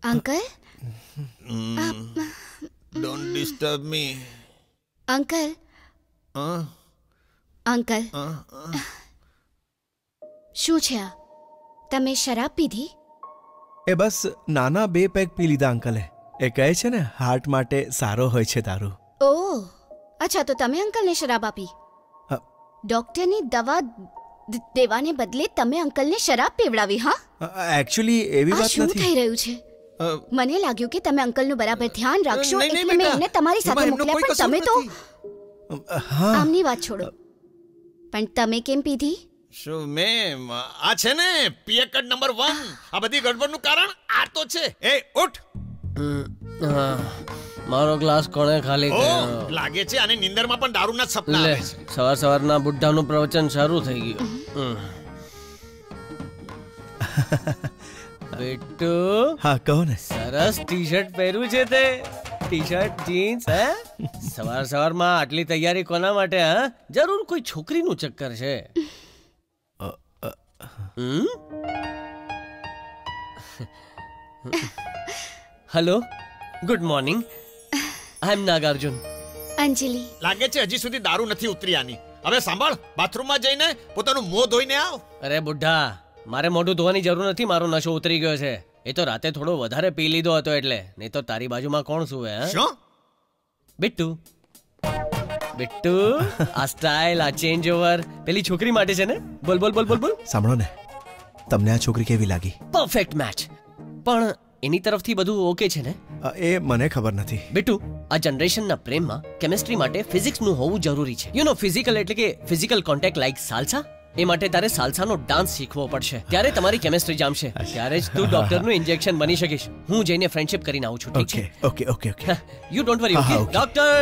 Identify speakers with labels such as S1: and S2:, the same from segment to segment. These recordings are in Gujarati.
S1: Uncle
S2: don't disturb me.
S1: Uncle uncle શું છે આ? તમે શરાબ પીધી?
S3: એ બસ નાના 2 પેગ પી લીધા અંકલે. એ કહે છે ને હાર્ટ માટે સારો હોય છે દારૂ.
S1: ઓહ અચ્છા, તો તમે અંકલને શરાબ આપી? ડોક્ટરની દવા દેવાને બદલે તમે અંકલને શરાબ પીવડાવી? હા,
S3: એકચ્યુઅલી એવી વાત
S1: શું
S3: નથી.
S1: થઈ રહ્યું છે? મને લાગ્યું કે તમે અંકલનું બરાબર ધ્યાન રાખશો એટલે મેં એમને તમારી સાથે મોકલ્યા, પણ તમે તો આમની વાત છોડો. પણ તમે કેમ પીધી?
S2: શું મેમ, આ છે ને પિયકડ નંબર 1. આ બધી ગડબડનું કારણ આ તો છે. એ ઉઠ.
S4: મારો ગ્લાસ કોણે ખાલી કર્યો?
S2: લાગે છે આને નિંદરમાં પણ દારૂના સપના આવે છે.
S4: સવાર સવારના બુઢ્ઢાનું પ્રવચન શરૂ થઈ ગયું. બેટુ.
S3: હા કહો ને.
S4: સરસ ટી-શર્ટ પહેર્યું છે તે. T shirt jeans. હે સવાર સવારમાં આટલી તૈયારી કોના માટે? હા, જરૂર કોઈ છોકરીનું ચક્કર છે. Hello, good morning. I am Nagarjun.
S1: Anjali.
S2: લાગે છે હજી સુધી દારૂ નથી ઉતરી આની. હવે સાંભળ, બાથરૂમમાં જઈને પોતાનું મોં ધોઈને આવ.
S4: અરે બુઢ્ઢા, મારે મોઢું ધોવાની જરૂર નથી. મારો નશો ઉતરી ગયો છે. એ તો રાતે થોડો વધારે પી લીધો હતો એટલે. નહીં તો તારી બાજુમાં કોણ સુવે?
S2: શું?
S4: બિટ્ટુ, બિટ્ટુ, આ સ્ટાઇલ, આ ચેન્જ ઓવર પેલી છોકરી માટે છે ને? બોલ બોલ બોલ બોલ બોલ.
S3: સાંભળો ને, તમને આ છોકરી કેવી લાગી?
S4: Perfect match. પણ એની તરફથી બધું ઓકે છે ને?
S3: એ મને ખબર નથી.
S4: બિટ્ટુ, આ જનરેશનના પ્રેમમાં કેમિસ્ટ્રી માટે ફિઝિક્સનું હોવું જરૂરી છે. યુ નો, ફિઝિકલ એટલે કે ફિઝિકલ કોન્ટેક્ટ લાઈક સાલ્સા. એ માટે તારે સાલ્સાનો ડાન્સ શીખવો પડશે. ત્યારે તમારી કેમિસ્ટ્રી જામશે. ત્યારે જ તું ડોક્ટરનું ઇન્જેક્શન બની શકીશ. હું જઈને ફ્રેન્ડશિપ કરીને આવું છું. ઠીક છે?
S3: Okay okay okay.
S4: You don't worry. Okay doctor.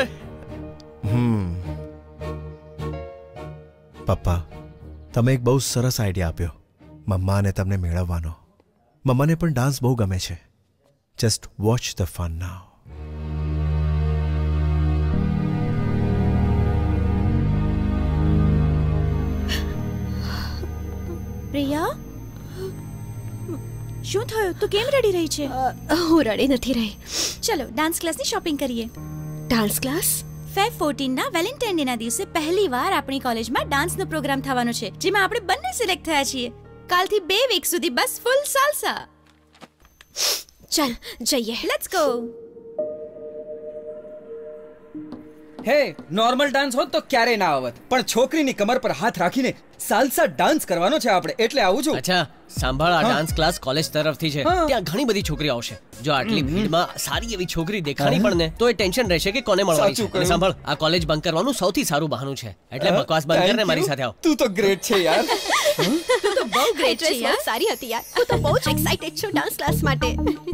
S3: પપ્પા, તમે એક બહુ સરસ આઈડિયા આપ્યો મમ્માને તમને મેળવવાનો. મમ્માને પણ ડાન્સ બહુ ગમે છે. Just watch the fun now.
S5: Priya, શું થયું? તું કેમ રડી રહી છે?
S1: હું રડી નથી રહી.
S5: ચલો ડાન્સ ક્લાસની શોપિંગ કરીએ.
S1: Dance class?
S5: ફેબ 14 ના વેલેન્ટાઇન ડે ના દિવસે પહેલીવાર આપણી કોલેજમાં ડાન્સનો પ્રોગ્રામ થવાનો છે, જેમાં આપણે બંને સિલેક્ટ થયા છીએ. કાલથી 2 વીક સુધી બસ ફૂલ સાલ્સા.
S1: ચાલ જઈએ.
S5: Let's go.
S6: Hey, normal dance હોત તો ક્યારે ના આવત, પણ છોકરીની કમર પર હાથ રાખીને સાલ્સા ડાન્સ કરવાનો છે આપણે, એટલે આવું છું.
S4: અચ્છા સાંભળ, આ ડાન્સ ક્લાસ કોલેજ તરફથી છે. ત્યાં ઘણી બધી છોકરીઓ આવશે. જો આટલી ભીડમાં સારી એવી છોકરી દેખાણી પણ ને તો એ ટેન્શન રહેશે કે કોને મળવાની છે. અને સાંભળ, આ કોલેજ બંક કરવાનું સૌથી સારું બહાનું છે. એટલે બકવાસ બંધ કરીને મારી સાથે આવ.
S6: તું તો ગ્રેટ છે યાર.
S5: તું તો બહુ ગ્રેટ છે યાર.
S1: સારી હતી યાર. હું તો બહુ જ એક્સાઇટેડ છું ડાન્સ ક્લાસ માટે.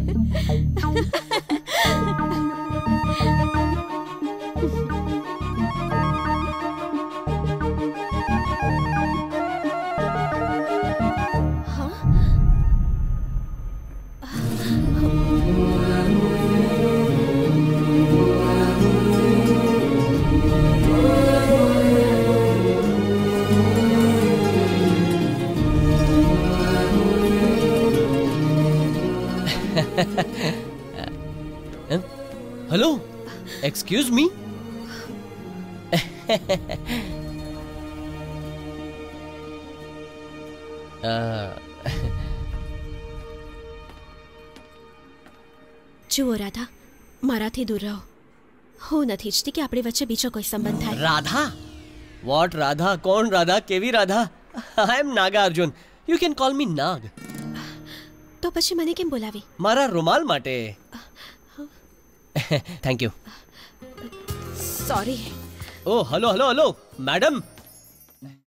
S4: Hello, excuse me.
S1: જુઓ રાધા, મારાથી દૂર રહો. હું નથી ઈચ્છતી કે આપણી વચ્ચે બીજો કોઈ સંબંધ થાય.
S4: રાધા? વોટ રાધા? કોણ રાધા? કેવી Radha? I am Nagarjun. You can call me Nag.
S1: તો પછી મને કેમ બોલાવી?
S4: મારા રૂમાલ માટે. Thank you.
S1: Sorry.
S4: Oh hello hello hello madam,